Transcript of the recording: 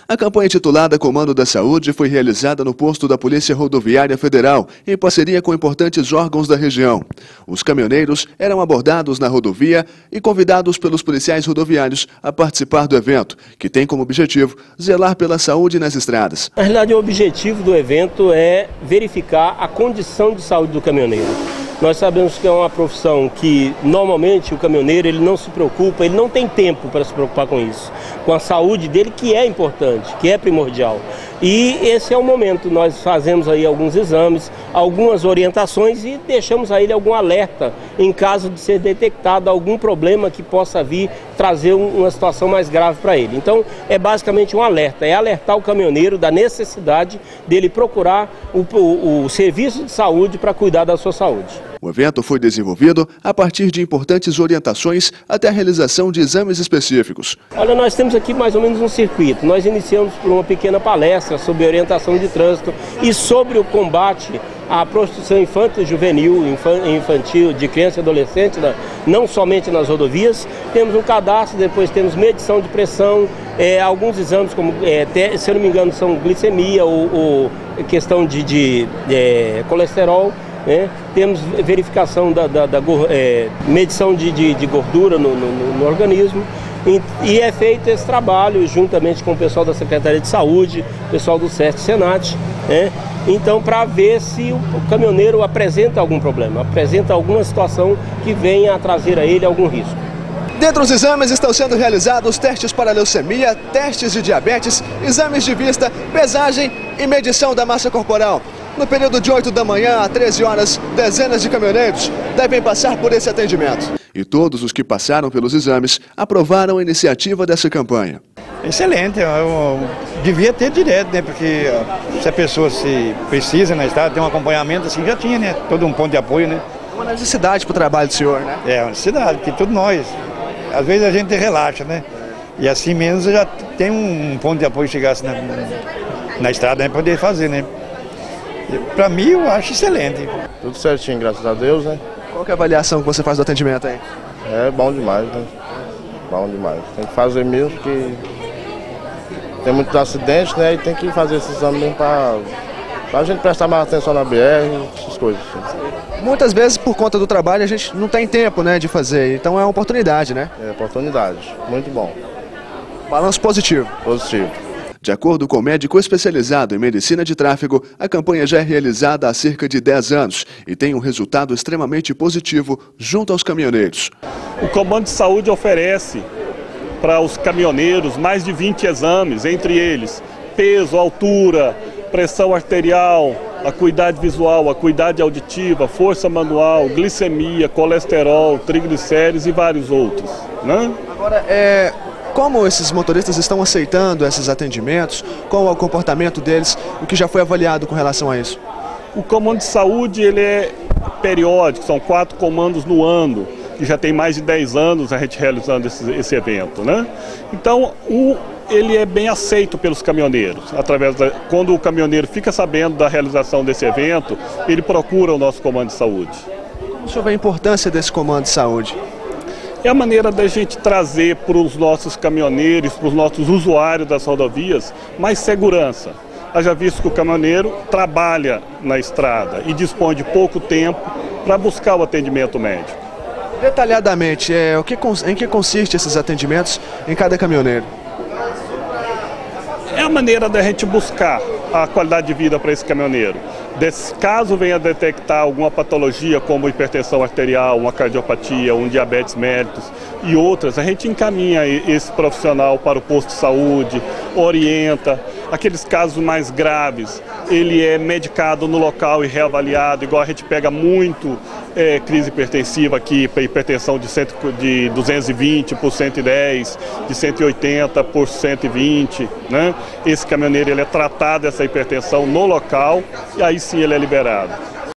A campanha intitulada Comando da Saúde foi realizada no posto da Polícia Rodoviária Federal, em parceria com importantes órgãos da região. Os caminhoneiros eram abordados na rodovia e convidados pelos policiais rodoviários a participar do evento, que tem como objetivo zelar pela saúde nas estradas. Na realidade, o objetivo do evento é verificar a condição de saúde do caminhoneiro. Nós sabemos que é uma profissão que, normalmente, o caminhoneiro ele não se preocupa, ele não tem tempo para se preocupar com isso, com a saúde dele, que é importante, que é primordial. E esse é o momento, nós fazemos aí alguns exames, algumas orientações e deixamos a ele algum alerta em caso de ser detectado algum problema que possa vir trazer uma situação mais grave para ele. Então, é basicamente um alerta, é alertar o caminhoneiro da necessidade dele procurar o serviço de saúde para cuidar da sua saúde. O evento foi desenvolvido a partir de importantes orientações até a realização de exames específicos. Olha, nós temos aqui mais ou menos um circuito. Nós iniciamos por uma pequena palestra sobre orientação de trânsito e sobre o combate à prostituição infanto-juvenil, infantil, de criança e adolescente, não somente nas rodovias. Temos um cadastro, depois temos medição de pressão, alguns exames, como, se eu não me engano, são glicemia ou questão de colesterol. Temos verificação medição de gordura no organismo e é feito esse trabalho juntamente com o pessoal da Secretaria de Saúde, pessoal do SESC Senat, então para ver se o caminhoneiro apresenta algum problema, apresenta alguma situação que venha a trazer a ele algum risco. Dentre os exames estão sendo realizados testes para leucemia, testes de diabetes, exames de vista, pesagem e medição da massa corporal. No período de 8 da manhã a 13 horas, dezenas de caminhoneiros devem passar por esse atendimento. E todos os que passaram pelos exames aprovaram a iniciativa dessa campanha. Excelente, eu devia ter direto, né? Porque se a pessoa se precisa na estrada, tem um acompanhamento assim, já tinha, né? Todo um ponto de apoio, né? Uma necessidade para o trabalho do senhor, né? É uma necessidade, porque todos nós, às vezes a gente relaxa, né? E assim menos já tem um ponto de apoio chegasse na estrada, né? Poder fazer, né? Para mim, eu acho excelente. Tudo certinho, graças a Deus, né? Qual que é a avaliação que você faz do atendimento aí? É bom demais, né? Bom demais. Tem que fazer mesmo, porque tem muitos acidentes, né? E tem que fazer esses exames mesmo para a gente prestar mais atenção na BR, essas coisas. Assim. Muitas vezes, por conta do trabalho, a gente não tem tempo, né, de fazer. Então é uma oportunidade, né? É oportunidade. Muito bom. Balanço positivo. Positivo. De acordo com o médico especializado em medicina de tráfego, a campanha já é realizada há cerca de 10 anos e tem um resultado extremamente positivo junto aos caminhoneiros. O Comando de Saúde oferece para os caminhoneiros mais de 20 exames, entre eles peso, altura, pressão arterial, acuidade visual, acuidade auditiva, força manual, glicemia, colesterol, triglicéridos e vários outros, né? Agora, como esses motoristas estão aceitando esses atendimentos? Qual é o comportamento deles? O que já foi avaliado com relação a isso? O Comando de Saúde ele é periódico, são 4 comandos no ano, que já tem mais de 10 anos a gente realizando esse evento, né? Então, ele é bem aceito pelos caminhoneiros. Quando o caminhoneiro fica sabendo da realização desse evento, ele procura o nosso Comando de Saúde. Como o senhor vê a importância desse Comando de Saúde? É a maneira da gente trazer para os nossos caminhoneiros, para os nossos usuários das rodovias, mais segurança. Haja visto que o caminhoneiro trabalha na estrada e dispõe de pouco tempo para buscar o atendimento médico. Detalhadamente, em que consiste esses atendimentos em cada caminhoneiro? É a maneira da gente buscar a qualidade de vida para esse caminhoneiro. Caso venha a detectar alguma patologia como hipertensão arterial, uma cardiopatia, um diabetes mellitus e outras, a gente encaminha esse profissional para o posto de saúde, orienta. Aqueles casos mais graves, ele é medicado no local e reavaliado, igual a gente pega muito crise hipertensiva aqui, para hipertensão de 220 por 110, de 180 por 120, né? Esse caminhoneiro ele é tratado essa hipertensão no local e aí sim ele é liberado.